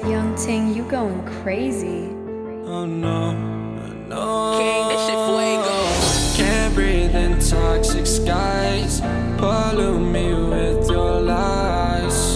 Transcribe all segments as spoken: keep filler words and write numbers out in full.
Young Ting, you going crazy. Oh no, no. King, this shit fuego. Can't breathe in toxic skies. Pollute me with your lies.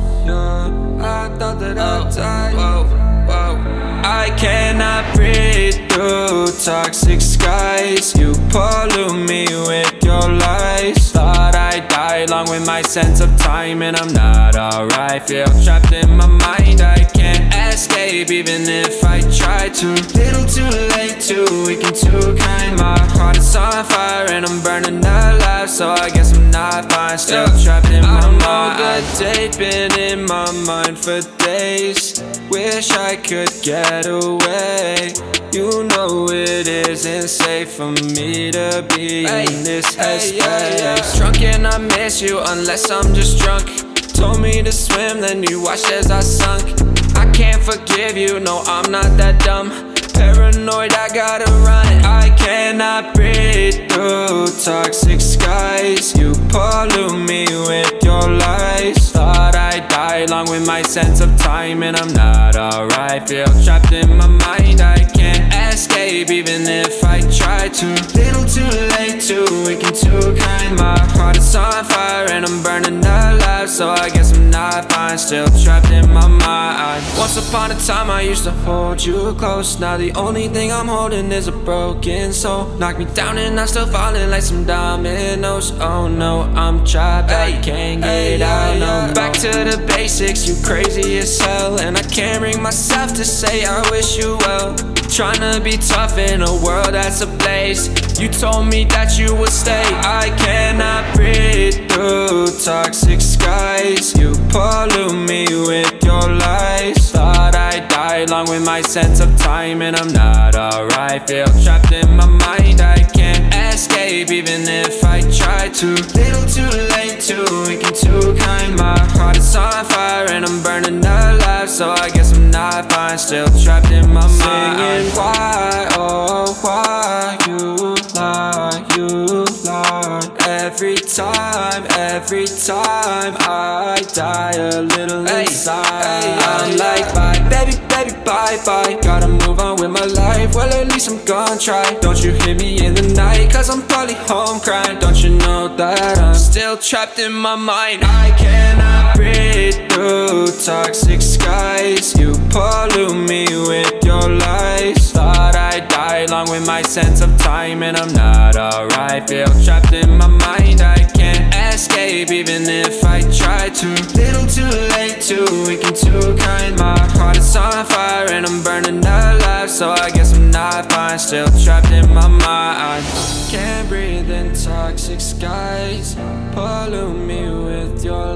Yeah, I thought that I'd die. Whoa, whoa. I cannot breathe through toxic skies. You pollute me with your lies. Thought I'd die along with my sense of time, and I'm not alright. Feel trapped in my mind, I can't escape even if I try to. Little too late, too weak and too kind. My heart is on fire and I'm burning alive, so I guess I'm not fine. Still trapped in my mind. I know the date been in my mind for days. Wish I could get away. You know it isn't safe for me to be hey, in this headspace. Hey, yeah, yeah. Drunk and I miss you unless I'm just drunk. Told me to swim, then you watched as I sunk. I can't forgive you, no, I'm not that dumb. Paranoid, I gotta run. I cannot breathe through toxic skies. You pollute me with your lies. Thought I'd die along with my sense of time, and I'm not alright. Feel trapped in my mind, I can't escape even if I try to. Little too late, too weak and too kind. My heart is on fire and I'm burning alive, so I guess I'm not fine. Still trapped in my mind. Once upon a time I used to hold you close. Now the only thing I'm holding is a broken soul. Knock me down and I'm still falling like some dominoes. Oh no, I'm trapped, I can't get out, no. Back to the basics, you crazy as hell, and I can't bring myself to say I wish you well. Tryna be tough in a world that's ablaze. You told me that you would stay. I cannot breathe through toxic skies. You pollute me with your lies. Thought I'd die along with my sense of time, and I'm not alright. Feel trapped in my mind, I can't escape even if I try to. Little too late, too weak and too kind. My heart is on fire and I'm burning alive, so I guess I'm not fine. Still trapped in my mind. Singing why, oh why you lie, you lie. Every time, every time I die a little inside. Hey, hey, I'm like bye, baby, baby, bye, bye. Gotta move on with my life, well at least I'm gonna try. Don't you hear me in the night, cause I'm probably home crying. Don't you know that I'm still trapped in my mind. I cannot breathe through toxic skies. You pollute me with your lies. Thought I'd die along with my sense of time, and I'm not alright. Feel trapped in my mind, I can't escape even if I try to. Little too late, too weak and too kind. My heart is on fire and I'm burning alive, so I guess I'm not fine. Still trapped in my mind. Can't breathe in toxic skies. Pollute me with your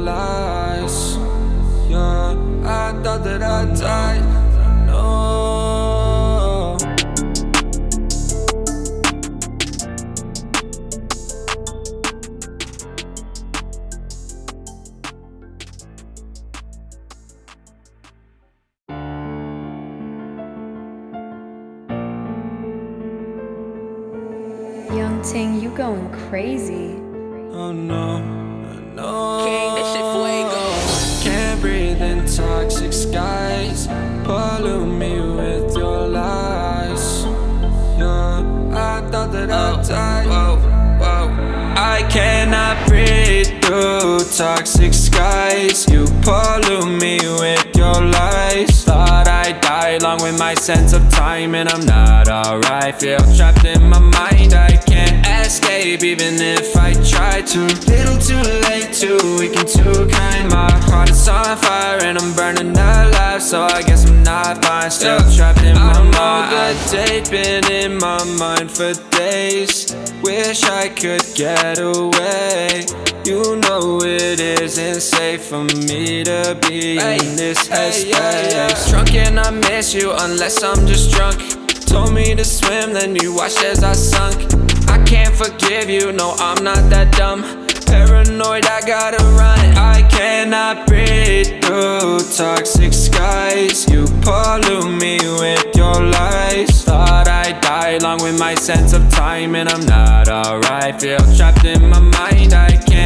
lies. Yeah, I thought that I'd die. No. Young Ting, you going crazy. Oh no, no. King, this shit fuego. Can't breathe in toxic skies. Pollute me with your lies. Yeah, I thought that I'd die. Whoa, whoa. I cannot breathe through toxic skies. You pollute me with your lies. Thought I'd die along with my sense of time, and I'm not alright. Feel trapped in my mind, I can't escape even if I try to. Little too late, too weak and too kind. My heart is on fire and I'm burning alive, so I guess I'm not fine. Still trapped in my mind. I know the date been in my mind for days. Wish I could get away. You know it isn't safe for me to be hey, in this headspace. Hey, yeah, yeah. Drunk and I miss you unless I'm just drunk. Told me to swim, then you watched as I sunk. I can't forgive you, no, I'm not that dumb. Paranoid, I gotta run. I cannot breathe through toxic skies. You pollute me with your lies. Thought I'd die along with my sense of time, and I'm not alright. Feel trapped in my mind, I can't escape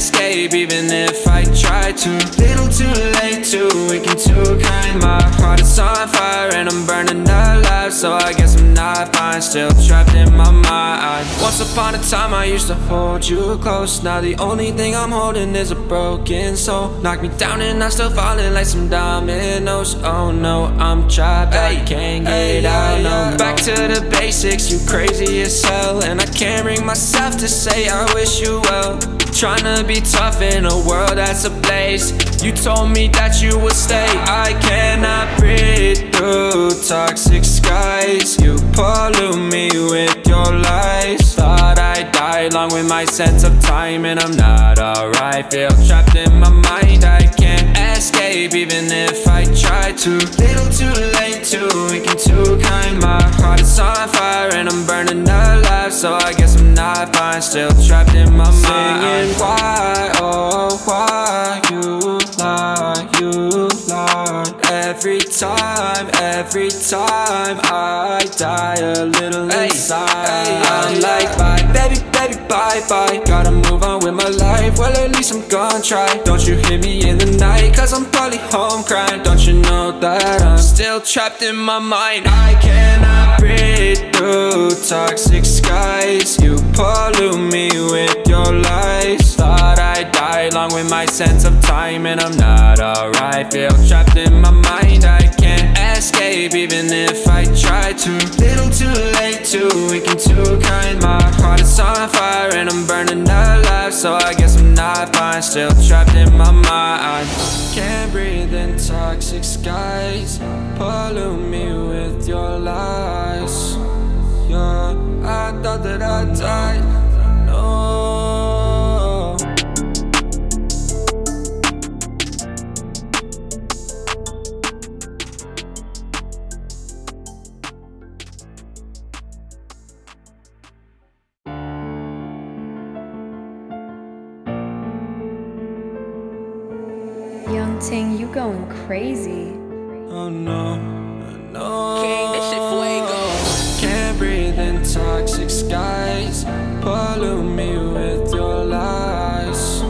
escape even if I try to. Little too late, too weak and too kind. My heart is on fire and I'm burning alive, so I guess I'm not fine, still trapped in my mind. Once upon a time I used to hold you close. Now the only thing I'm holding is a broken soul. Knock me down and I'm still falling like some dominoes. Oh no, I'm trapped, I can't get out no more. Back to the basics, you crazy as hell, and I can't bring myself to say I wish you well. Tryna be tough in a world that's ablaze. You told me that you would stay. I cannot breathe through toxic skies. You pollute me with your lies. Thought I'd die along with my sense of time, and I'm not alright. Feel trapped in my mind, I can't escape even if I try to. Little too late, too weak and too kind. My heart is on fire and I'm burning alive, so I guess I'm not fine, still trapped in my mind. Singing why, oh why you lie, you lie. Every time, every time I die a little inside. I'm like bye, baby, baby, bye, bye. Gotta move on with my life, well at least I'm gonna try. Don't you hear me in the night, cause I'm probably home crying. Don't you know that I'm still trapped in my mind. I cannot breathe through toxic skies. You pollute me with your lies. Thought I'd die along with my sense of time, and I'm not alright. Feel trapped in my mind, I can't escape even if I try to. Little too late, too weak and too kind. My heart is on fire and I'm burning alive, so I guess I'm not fine, still trapped in my mind. Can't breathe in toxic skies. Pollute me with your lies. Yeah, I thought that I died. No. Young Ting, you going crazy. Oh no, no. King, this shit fuego. Can't breathe in toxic skies. Pollute me with your lies.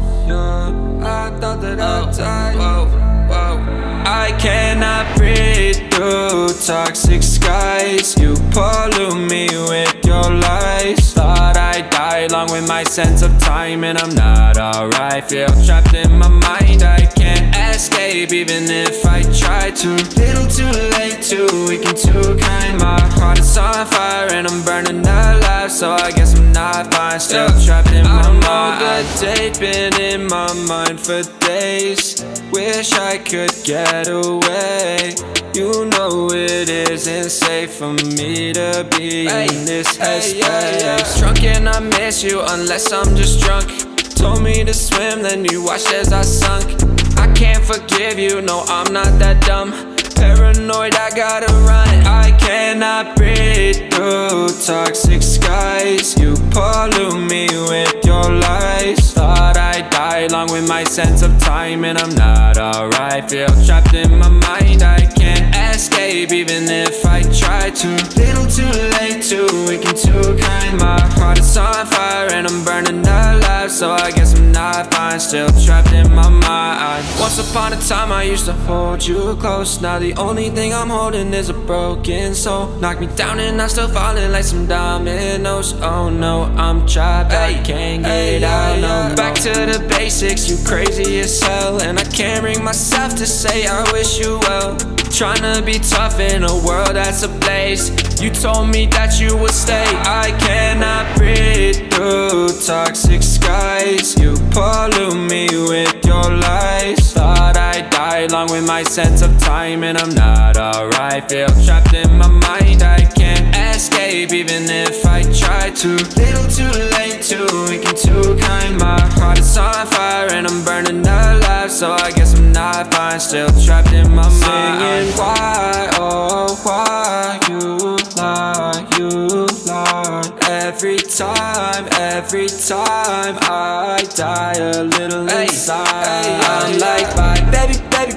Yeah, I thought that I died. Whoa, whoa. I cannot breathe through toxic skies. You pollute me with your lies. Thought I'd die along with my sense of time, and I'm not alright. Feel trapped in my mind, I can't escape even if I try to. Little too late, too weak and too kind. My heart is on fire and I'm burning alive, so I guess I'm not fine, still trapped in my mind. I know the date been in my mind for days. Wish I could get away. You know it isn't safe for me to be hey, in this headspace. Hey, yeah, yeah. Drunk and I miss you unless I'm just drunk. Told me to swim, then you watched as I sunk. I can't forgive you, no I'm not that dumb. Paranoid, I gotta run. I cannot breathe through toxic skies. You pollute me with your lies. Thought I'd die along with my sense of time, and I'm not alright. Feel trapped in my mind, I can't escape even if I try to. Little too late, too weak and too kind. My heart is on fire and I'm burning alive, so I guess I'm not fine, still trapped in my mind. Once upon a time I used to hold you close. Now the only thing I'm holding is a broken soul. Knock me down and I'm still falling like some dominoes. Oh no, I'm trapped, I can't get out no more. Back to the basics, you crazy as hell, and I can't bring myself to say I wish you well. Tryna be tough in a world that's ablaze. You told me that you would stay. I cannot breathe through toxic skies. You pollute me with your lies. Thought I'd die along with my sense of time, and I'm not alright. Feel trapped in my mind, I can't escape even if I try to. Little too late, too weak and too kind. My heart is on fire and I'm burning alive, so I guess I'm not fine, still trapped in my mind. Singing why, oh why you lie, you lie. Every time, every time I die a little inside. I'm like bye, baby, baby, bye,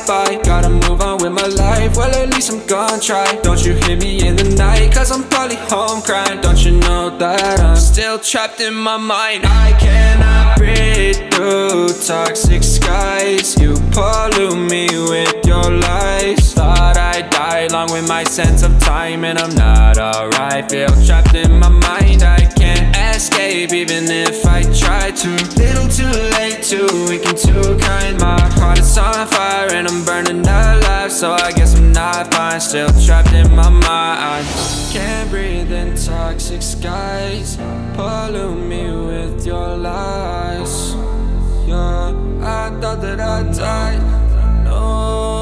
bye. Gotta move on with my life, well at least I'm gonna try. Don't you hit me in the night, cause I'm probably home crying. Don't you know that I'm still trapped in my mind? I cannot breathe through toxic skies. You pollute me with your lies. Thought I'd die along with my sense of time, and I'm not alright. Feel trapped in my mind, I can't escape even if I try to. Little too late, too weak and too kind. My heart is on fire and I'm burning alive, so I guess I'm not fine. Still trapped in my mind. Can't breathe in toxic skies. Pollute me with your lies. Yeah, I thought that I died. No.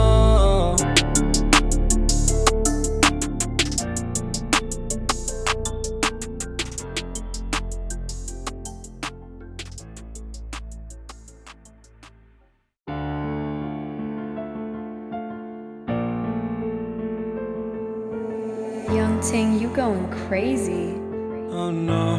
Young Ting, you going crazy. Oh no,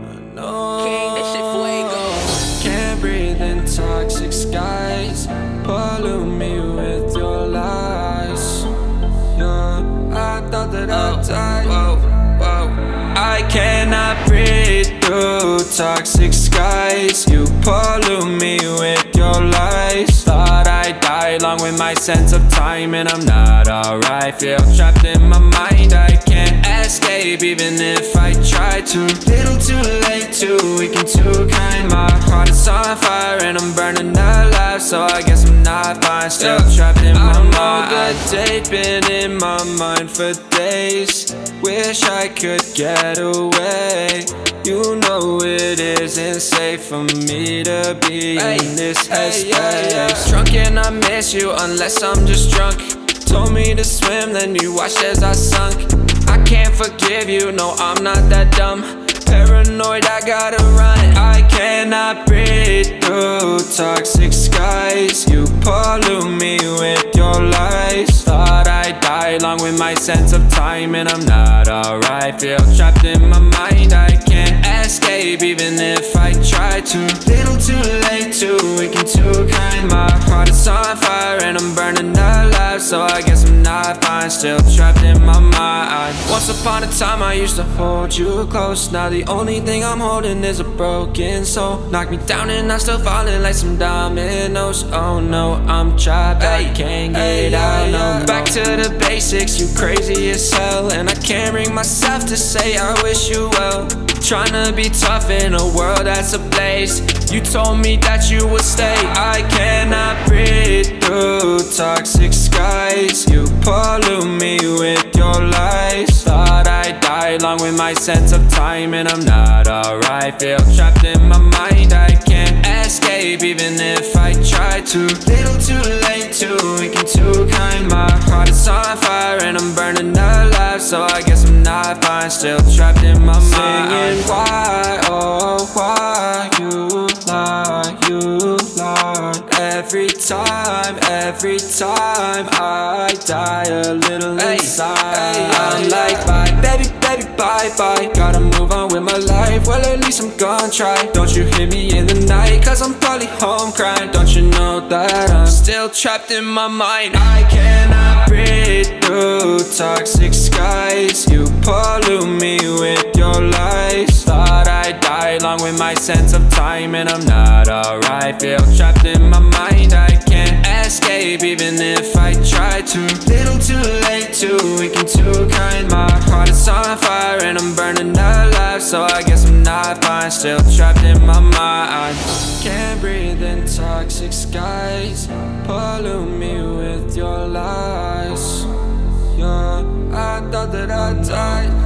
no. King, this shit fuego. Can't breathe in toxic skies. Pollute me with your lies. Yeah, I thought that I died. Whoa, whoa. I cannot breathe through toxic skies. You pollute me with your lies. Thought I'd die along with my sense of time, and I'm not alright. Feel trapped in my mind, I can't escape even if I try to. Little too late, too weak and too kind. My heart is on fire and I'm burning alive, so I guess I'm not fine. Still trapped in my mind. I know that they've been in my mind for days. Wish I could get away. You know it isn't safe for me to be hey, in this headspace. Hey, yeah, yeah. Drunk and I miss you unless I'm just drunk. Told me to swim, then you watched as I sunk. I can't forgive you, no I'm not that dumb. Paranoid, I gotta run. I cannot breathe through toxic skies. You pollute me with your lies. Thought I'd die along with my sense of time, and I'm not alright. Feel trapped in my mind, I can't escape even if I try to. Little too late, too weak and too kind. My heart is on fire and I'm burning alive, so I guess I'm not fine. Still trapped in my mind. Once upon a time I used to hold you close. Now the only thing I'm holding is a broken soul. Knock me down and I'm still falling like some dominoes. Oh no, I'm trapped, I can't get out, no, no. Back to the basics, you crazy as hell, and I can't bring myself to say I wish you well. Tryna be tough in a world that's ablaze. You told me that you would stay. I cannot breathe through toxic skies. You pollute me with your lies. Thought I'd die along with my sense of time, and I'm not alright. Feel trapped in my mind, I can't escape even if I try to. Little too late, too weak and too kind. My heart is on fire and I'm burning alive, so I guess I'm not fine. Still trapped in my mind. Singing why, oh why you lie, you lie. Every time, every time I die a little hey, inside hey, I'm hey, like bye, baby, baby, bye, bye. Gotta move on with my life, well at least I'm gonna try. Don't you hit me in the night, cause I'm probably home crying. Don't you know that I'm still trapped in my mind? I cannot breathe through toxic skies. You pollute me with your lies. Thought I'd die along with my sense of time, and I'm not alright. Feel trapped in my mind, I can't escape even if I try to. Little too late, too weak and too kind. My heart is on fire and I'm burning alive, so I guess I'm not fine. Still trapped in my mind. Can't breathe in toxic skies. Pollute me with your lies. Yeah, I thought that I died.